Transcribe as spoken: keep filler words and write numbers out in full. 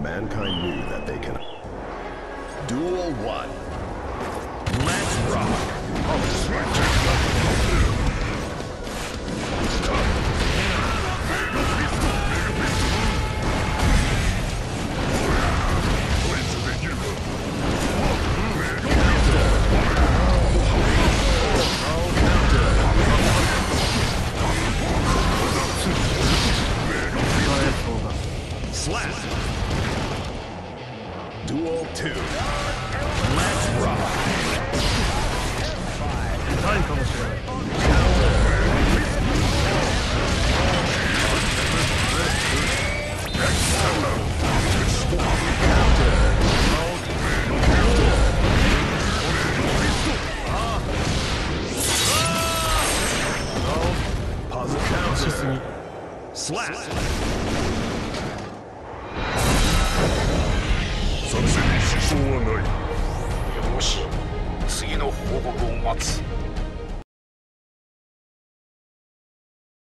mankind knew that they can. Duel one. Let's rock. Slap. Duel two. Let's rock. Pause the counter. Slap. 作戦に支障はない。よし、次の報告を待つ。